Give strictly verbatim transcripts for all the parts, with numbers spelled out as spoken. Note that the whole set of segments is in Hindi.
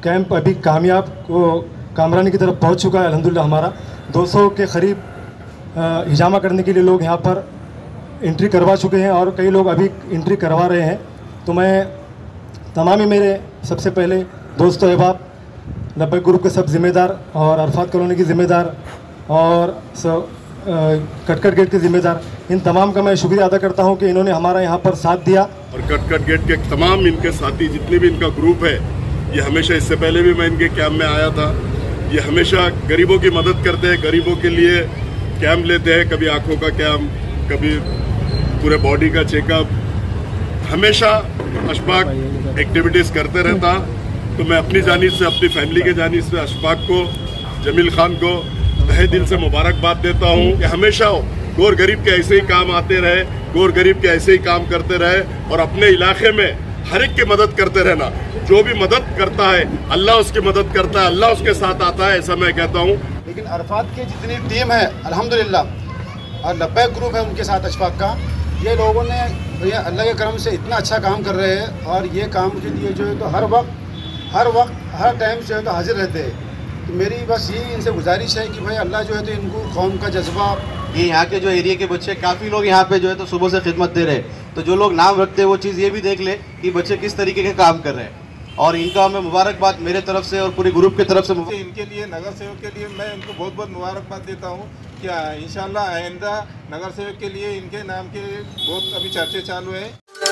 कैंप अभी कामयाब को कामरानी की तरफ पहुंच चुका है अल्हम्दुलिल्लाह। हमारा दो सौ के करीब हिजामा करने के लिए लोग यहाँ पर एंट्री करवा चुके हैं और कई लोग अभी एंट्री करवा रहे हैं। तो मैं तमाम ही मेरे सबसे पहले दोस्तों अहबाब, लब्बैक ग्रुप के सब ज़िम्मेदार और अरफात कॉलोनी की ज़िम्मेदार और सब कटकट गेट के ज़िम्मेदार, इन तमाम का मैं शुक्रिया अदा करता हूं कि इन्होंने हमारा यहां पर साथ दिया। और कटकट गेट के तमाम इनके साथी जितने भी इनका ग्रुप है, ये हमेशा, इससे पहले भी मैं इनके कैंप में आया था, ये हमेशा गरीबों की मदद करते हैं, गरीबों के लिए कैंप लेते हैं, कभी आँखों का कैंप, कभी पूरे बॉडी का चेकअप, हमेशा अशफाक एक्टिविटीज़ करते रहता। तो मैं अपनी जानिब से, अपनी फैमिली के जानिब से अशफाक को, जमील खान को तहे दिल से मुबारकबाद देता हूँ कि हमेशा गोर गरीब के ऐसे ही काम आते रहे, गोर गरीब के ऐसे ही काम करते रहे और अपने इलाके में हर एक की मदद करते रहना। जो भी मदद करता है अल्लाह उसकी मदद करता है, अल्लाह उसके साथ आता है, ऐसा मैं कहता हूँ। लेकिन अरफात की जितनी टीम है अल्हम्दुलिल्लाह, और लब्बैक ग्रुप है उनके साथ अशफाक का, ये लोगों ने भैया अल्लाह के करम से इतना अच्छा काम कर रहे हैं और ये काम के लिए जो है तो हर वक्त हर वक्त हर टाइम जो है तो हाजिर रहते हैं। तो मेरी बस यही इनसे गुजारिश है कि भाई अल्लाह जो है तो इनको कौम का जज्बा, ये यहाँ के जो एरिया के बच्चे काफ़ी लोग यहाँ पे जो है तो सुबह से खिदमत दे रहे हैं, तो जो लोग नाम रखते हैं वो चीज़ ये भी देख ले कि बच्चे किस तरीके के काम कर रहे हैं। और इनका मैं मुबारकबाद मेरे तरफ से और पूरे ग्रुप की तरफ से इनके लिए, नगर सेवक के लिए मैं इनको बहुत बहुत मुबारकबाद देता हूँ कि इंशाल्लाह आइंदा नगर सेवक के लिए इनके नाम के बहुत अभी चर्चे चालू है।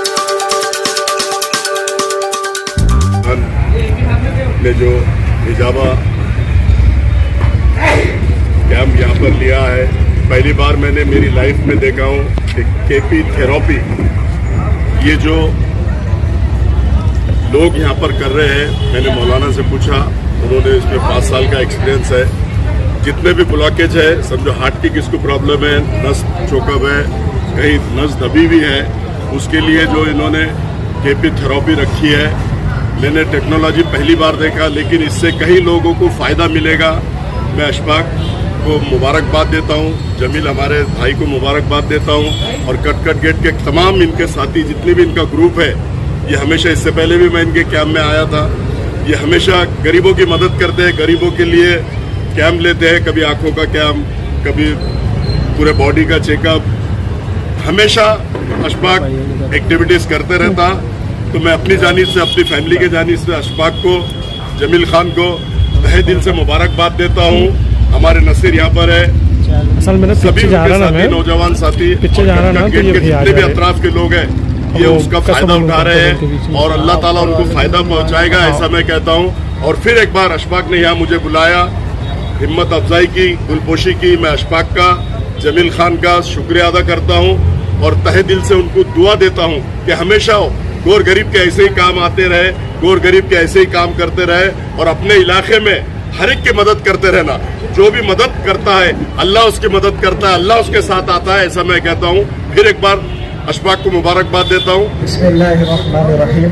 ने जो हिजामा कैंप यहाँ पर लिया है, पहली बार मैंने मेरी लाइफ में देखा हूँ कि केपी थेरेपी ये जो लोग यहाँ पर कर रहे हैं। मैंने मौलाना से पूछा, उन्होंने इसमें पाँच साल का एक्सपीरियंस है। जितने भी ब्लॉकेज है, समझो हार्ट की किसको प्रॉब्लम है, नस चोकअप है, कहीं नस दबी भी है, उसके लिए जो इन्होंने केपी थेरेपी रखी है, मैंने टेक्नोलॉजी पहली बार देखा, लेकिन इससे कई लोगों को फ़ायदा मिलेगा। मैं अशफाक को मुबारकबाद देता हूँ, जमील हमारे भाई को मुबारकबाद देता हूँ और कटकट गेट के तमाम इनके साथी जितने भी इनका ग्रुप है, ये हमेशा, इससे पहले भी मैं इनके कैंप में आया था, ये हमेशा गरीबों की मदद करते हैं, गरीबों के लिए कैंप लेते हैं, कभी आँखों का कैंप, कभी पूरे बॉडी का चेकअप, हमेशा अशफाक एक्टिविटीज़ करते रहता। तो मैं अपनी जानिब से, अपनी फैमिली के जानिब से अशफाक को, जमील खान को तहे दिल से मुबारकबाद देता हूँ। हमारे नसीर यहाँ पर है, असल में सभी उनके साथी, नौजवान साथी, जितने भी अतराफ के लोग हैं, ये उसका फायदा उठा रहे हैं और अल्लाह ताला उनको फायदा पहुँचाएगा, ऐसा मैं कहता हूँ। और फिर एक बार अशफाक ने यहाँ मुझे बुलाया, हिम्मत अफजाई की, दिलपोशी की, मैं अशफाक का, जमील खान का शुक्रिया अदा करता हूँ और तहे दिल से उनको दुआ देता हूँ कि हमेशा गोर गरीब के ऐसे ही काम आते रहे, गोर गरीब के ऐसे ही काम करते रहे और अपने इलाके में हर एक की मदद करते रहना। जो भी मदद करता है अल्लाह उसकी मदद करता है, अल्लाह उसके साथ आता है, ऐसा मैं कहता हूँ। फिर एक बार अशफाक को मुबारकबाद देता हूँ। बिस्मिल्लाहिर्रहमानिर्रहीम।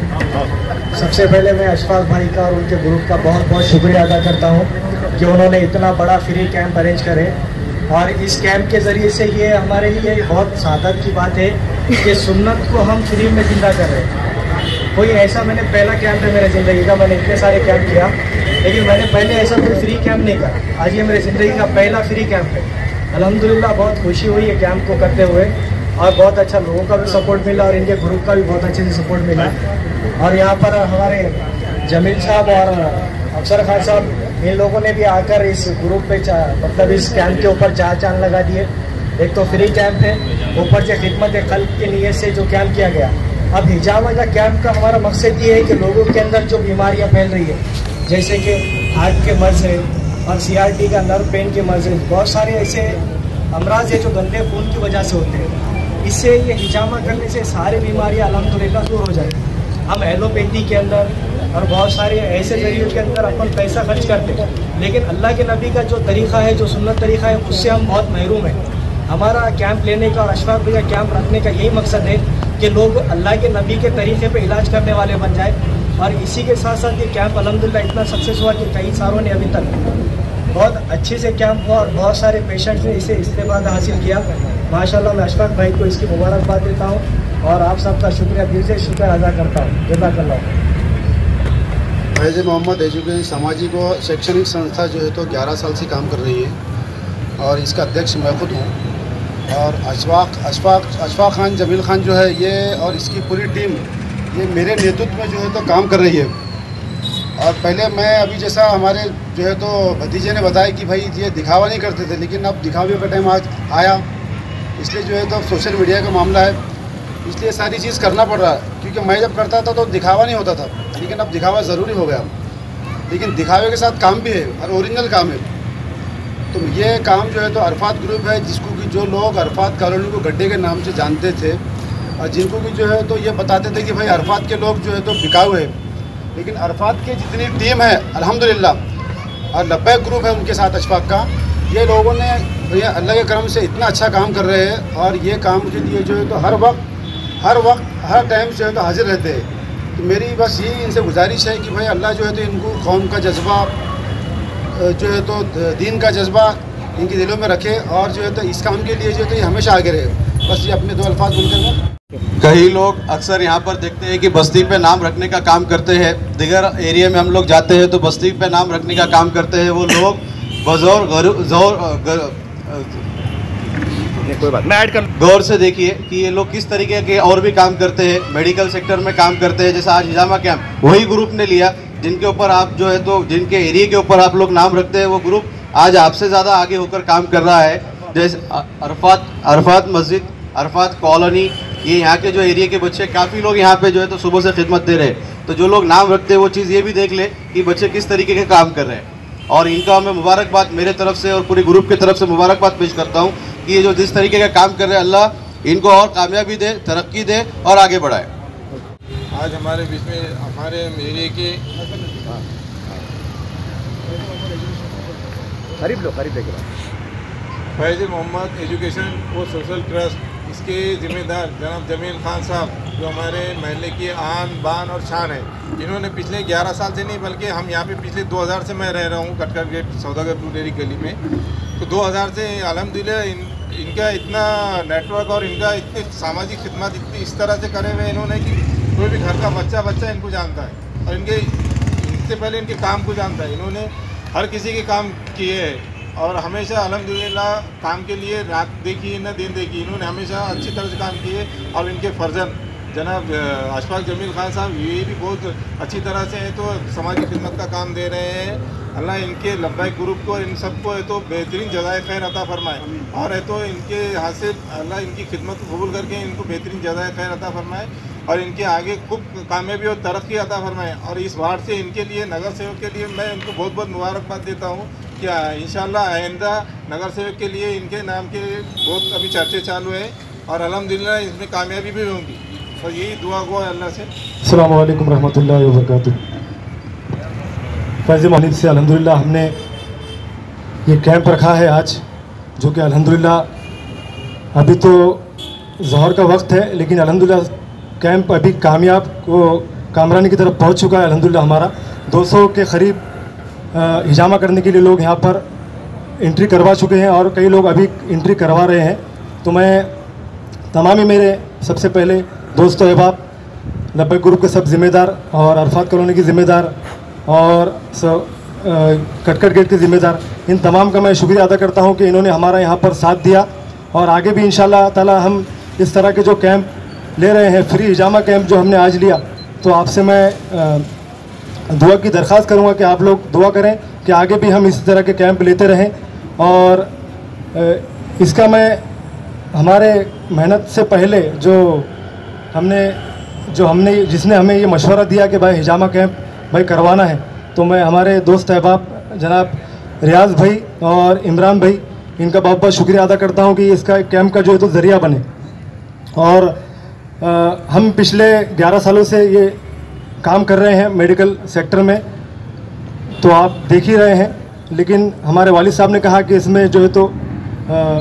सबसे पहले मैं अशफाक भाई का और उनके ग्रुप का बहुत बहुत शुक्रिया अदा करता हूँ कि उन्होंने इतना बड़ा फ्री कैंप अरेंज करे और इस कैंप के ज़रिए से ये हमारे लिए बहुत सादत की बात है कि सुन्नत को हम फ्री में जिंदा कर रहे हैं। कोई ऐसा, मैंने पहला कैंप है मेरे ज़िंदगी का, मैंने इतने सारे कैंप किया लेकिन मैंने पहले ऐसा कोई फ्री कैंप नहीं करा। आज ये मेरे ज़िंदगी का पहला फ्री कैंप है। अल्हम्दुलिल्लाह बहुत खुशी हुई है कैंप को करते हुए और बहुत अच्छा लोगों का भी सपोर्ट मिला और इनके ग्रुप का भी बहुत अच्छे से सपोर्ट मिला। और यहाँ पर हमारे जमील साहब और अफसर खान साहब, इन लोगों ने भी आकर इस ग्रुप पे, मतलब इस कैंप के ऊपर चार चांद लगा दिए। एक तो फ्री कैंप है, ऊपर से खिदमत खल्क के लिए से जो कैंप किया गया। अब हिजामा का कैंप का हमारा मकसद ये है कि लोगों के अंदर जो बीमारियां फैल रही है, जैसे कि हार्ट के मर्ज है और सी आर टी का नर्व पेन के मर्ज है, बहुत सारे ऐसे अमराज है जो गंदे खून की वजह से होते हैं। इससे ये हिजामा करने से सारी बीमारियां अल्हम्दुलिल्लाह दूर हो जाएगी। हम एलोपैथी के अंदर और बहुत सारे ऐसे जरिए के अंदर अपन पैसा खर्च करते हैं, लेकिन अल्लाह के नबी का जो तरीक़ा है, जो सुन्नत तरीक़ा है, उससे हम बहुत महरूम हैं। हमारा कैंप लेने का और अशफाक भाई का कैंप रखने का यही मकसद है कि लोग अल्लाह के नबी के तरीक़े पे इलाज करने वाले बन जाए। और इसी के साथ साथ ये कैंप अल्हम्दुलिल्लाह इतना सक्सेस हुआ कि कई सारों ने अभी तक बहुत अच्छे से कैंप हुआ और बहुत सारे पेशेंट्स ने इसे इस्तेमाल हासिल किया। माशाल्लाह मैं अशफाक भाई को इसकी मुबारकबाद देता हूँ और आप सबका शुक्रिया, दिल से शुक्र अदा करता हूँ। जज़ाकल्लाह। फैज़ मोहम्मद एजुकेशन सामाजिक व शैक्षणिक संस्था जो है तो ग्यारह साल से काम कर रही है और इसका अध्यक्ष मैं खुद हूँ। और अशफाक अशफाक अशफाक खान जमील खान जो है ये और इसकी पूरी टीम ये मेरे नेतृत्व में जो है तो काम कर रही है। और पहले मैं अभी जैसा हमारे जो है तो भतीजे ने बताया कि भाई ये दिखावा नहीं करते थे, लेकिन अब दिखावे का टाइम आज आया, इसलिए जो है तो सोशल मीडिया का मामला है, इसलिए सारी चीज़ करना पड़ रहा है। क्योंकि मैं जब करता था तो दिखावा नहीं होता था, लेकिन अब दिखावा ज़रूरी हो गया। लेकिन दिखावे के साथ काम भी है और ओरिजिनल काम है। तो ये काम जो है तो अरफात ग्रुप है, जिसको कि जो लोग अरफात कॉलोनी को गड्ढे के नाम से जानते थे और जिनको कि जो है तो ये बताते थे कि भाई अरफात के लोग जो है तो बिकाऊ है, लेकिन अरफात की जितनी टीम है अल्हम्दुलिल्लाह और लब्बैक ग्रुप है उनके साथ अशफाक का, ये लोगों ने ये अल्लाह के करम से इतना अच्छा काम कर रहे हैं और ये काम के लिए जो है तो हर वक्त हर वक्त हर टाइम जो है तो हाजिर रहते हैं। तो मेरी बस यही इनसे गुजारिश है कि भाई अल्लाह जो है तो इनको कौम का जज्बा जो है तो दीन का जज्बा इनके दिलों में रखे और जो है तो इस काम के लिए जो है तो ये हमेशा आगे रहे। बस ये अपने दो अल्फाज बोलकर मैं कई लोग अक्सर यहाँ पर देखते हैं कि बस्ती पे नाम रखने का काम करते हैं। दिगर एरिया में हम लोग जाते हैं तो बस्ती पे नाम रखने का काम करते हैं वो लोग बजौर गौर कोई बात मैं ऐड कर गौर से देखिए कि ये लोग किस तरीके के और भी काम करते हैं, मेडिकल सेक्टर में काम करते हैं। जैसे आज हिजामा कैंप वही ग्रुप ने लिया जिनके ऊपर आप जो है तो जिनके एरिया के ऊपर आप लोग नाम रखते हैं, वो ग्रुप आज आपसे ज़्यादा आगे होकर काम कर रहा है। जैसे अरफात अरफात मस्जिद, अरफात कॉलोनी, ये यहाँ के जो एरिया के बच्चे काफ़ी लोग यहाँ पे जो है तो सुबह से खिदमत दे रहे हैं। तो जो लोग नाम रखते हैं वो चीज़ ये भी देख ले कि बच्चे किस तरीके के काम कर रहे हैं। और इनका मैं मुबारकबाद मेरे तरफ से और पूरी ग्रुप की तरफ से मुबारकबाद पेश करता हूँ कि ये जो जिस तरीके का काम कर रहे हैं, अल्लाह इनको और कामयाबी दे, तरक्की दे और आगे बढ़ाए। आज हमारे बीच में हमारे एरिया के करीब लो करीब लेके फैज़ मोहम्मद एजुकेशन व सोशल ट्रस्ट, इसके ज़िम्मेदार जनाब जमील खान साहब जो हमारे महल्ले की आन बान और शान है। इन्होंने पिछले ग्यारह साल से नहीं बल्कि हम यहाँ पे पिछले दो हज़ार से मैं रह रहा हूँ कटकर गेट सौदागर टूडेरी गली में। तो दो हज़ार से अल्हम्दुलिल्लाह इन, इनका इतना नेटवर्क और इनका इतनी सामाजिक खिदमत इतनी इस तरह से करे हुए इन्होंने कि कोई भी घर का बच्चा बच्चा इनको जानता है और इनके इनसे पहले इनके काम को जानता है। इन्होंने हर किसी के काम किए हैं और हमेशा अल्हम्दुलिल्लाह काम के लिए रात देखी न दिन देखी, इन्होंने हमेशा अच्छी तरह से काम किए। और इनके फर्जन जनाब अशफाक जमील खान साहब ये भी बहुत अच्छी तरह से है तो समाजी खिदमत का काम दे रहे हैं। अल्लाह इनके लब्बैक ग्रुप को इन सबको है तो बेहतरीन जज़ाए खैर अता फरमाए और है तो इनके हाथ से अल्लाह इनकी खिदमत को कबूल करके इनको बेहतरीन जज़ाए खैर अता फरमाए और इनके आगे खूब कामयाबी और तरक्की अता फरमाए। और इस वार्ड से इनके लिए नगर सेवक के लिए मैं इनको बहुत बहुत मुबारकबाद देता हूँ कि इंशाल्लाह आइंदा नगर सेवक के लिए इनके नाम के बहुत अभी चर्चे चालू है और अल्हम्दुलिल्लाह इसमें कामयाबी भी होंगी। और यही दुआ को अल्लाह से। अस्सलाम वालेकुम रहमतुल्लाहि व बरकातुहू। फैज़ मोहम्मद से अल्हम्दुलिल्लाह हमने ये कैंप रखा है आज, जो कि अल्हम्दुलिल्लाह अभी तो ज़ोहर का वक्त है, लेकिन अल्हम्दुलिल्लाह कैंप अभी कामयाब को कामरानी की तरफ पहुंच चुका है। अल्हम्दुलिल्लाह हमारा दो सौ के करीब हिजामा करने के लिए लोग यहाँ पर एंट्री करवा चुके हैं और कई लोग अभी एंट्री करवा रहे हैं। तो मैं तमाम ही मेरे सबसे पहले दोस्तों अहबाब, लब्बैक ग्रुप के सब ज़िम्मेदार और अरफात कॉलोनी की ज़िम्मेदार और कटकट गेट के ज़िम्मेदार, इन तमाम का मैं शुक्रिया अदा करता हूँ कि इन्होंने हमारा यहाँ पर साथ दिया। और आगे भी इंशाअल्लाह ताला हम इस तरह के जो कैंप ले रहे हैं, फ्री हिजामा कैंप जो हमने आज लिया, तो आपसे मैं दुआ की दरख्वास्त करूँगा कि आप लोग दुआ करें कि आगे भी हम इस तरह के कैंप लेते रहें। और इसका मैं हमारे मेहनत से पहले जो हमने जो हमने जिसने हमें ये मशवरा दिया कि भाई हिजामा कैंप भाई करवाना है, तो मैं हमारे दोस्त अहबाब जनाब रियाज भाई और इमरान भाई, इनका बहुत बहुत शुक्रिया अदा करता हूँ कि इसका कैंप का जो है तो ज़रिया बने। और आ, हम पिछले ग्यारह सालों से ये काम कर रहे हैं मेडिकल सेक्टर में, तो आप देख ही रहे हैं। लेकिन हमारे वालिद साहब ने कहा कि इसमें जो है तो आ,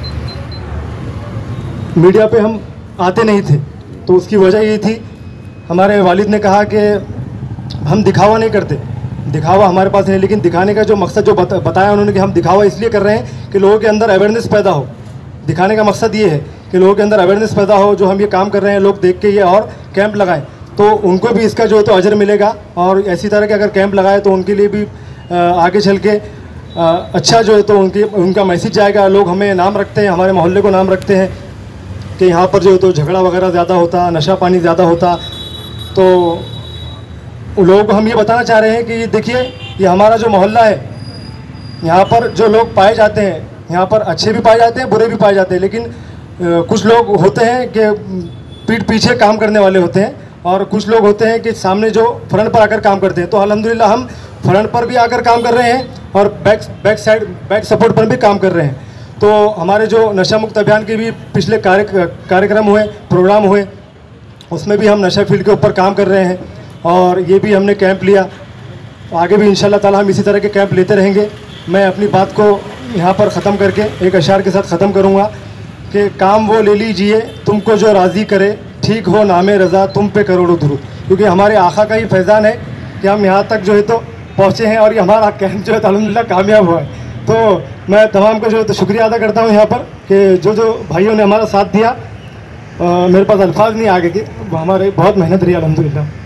मीडिया पे हम आते नहीं थे, तो उसकी वजह ये थी, हमारे वालिद ने कहा कि हम दिखावा नहीं करते, दिखावा हमारे पास नहीं, लेकिन दिखाने का जो मकसद जो बता, बताया उन्होंने कि हम दिखावा इसलिए कर रहे हैं कि लोगों के अंदर अवेयरनेस पैदा हो। दिखाने का मकसद ये है कि लोगों के अंदर अवेयरनेस पैदा हो, जो हम ये काम कर रहे हैं लोग देख के ये और कैंप लगाएं। तो उनको भी इसका जो है तो अजर मिलेगा। और ऐसी तरह के अगर कैंप लगाए तो उनके लिए भी आगे चल के अच्छा जो है तो उनकी उनका मैसेज जाएगा। लोग हमें नाम रखते हैं, हमारे मोहल्ले को नाम रखते हैं कि यहाँ पर जो है तो झगड़ा वगैरह ज़्यादा होता, नशा पानी ज़्यादा होता। तो लोगों को हम ये बताना चाह रहे हैं कि देखिए ये हमारा जो मोहल्ला है, यहाँ पर जो लोग पाए जाते हैं, यहाँ पर अच्छे भी पाए जाते हैं, बुरे भी पाए जाते हैं, लेकिन कुछ लोग होते हैं कि पीठ पीछे काम करने वाले होते हैं और कुछ लोग होते हैं कि सामने जो फ्रंट पर आकर काम करते हैं। तो अल्हम्दुलिल्लाह हम फ्रंट पर भी आकर काम कर रहे हैं और back back side back support पर भी काम कर रहे हैं। तो हमारे जो नशा मुक्त अभियान के भी पिछले कार्य कार्यक्रम हुए, प्रोग्राम हुए, उसमें भी हम नशा फील्ड के ऊपर काम कर रहे हैं और ये भी हमने कैंप लिया। आगे भी इंशाल्लाह ताला हम इसी तरह के कैंप लेते रहेंगे। मैं अपनी बात को यहाँ पर ख़त्म करके एक अशार के साथ ख़त्म करूँगा कि काम वो ले लीजिए तुमको जो राज़ी करे, ठीक हो नामे रज़ा तुम पे करोड़ों दुरूद। क्योंकि हमारे आका का ही फैज़ान है कि हम यहाँ तक जो है तो पहुँचे हैं और ये हमारा कैंप जो है तो अल्हम्दुलिल्लाह कामयाब हुआ है। तो मैं तमाम का जो है तो शुक्रिया अदा करता हूँ यहाँ पर कि जो जो भाइयों ने हमारा साथ दिया। आ, मेरे पास अल्फाज नहीं आगे के, हमारे बहुत मेहनत रही अल्हम्दुलिल्लाह।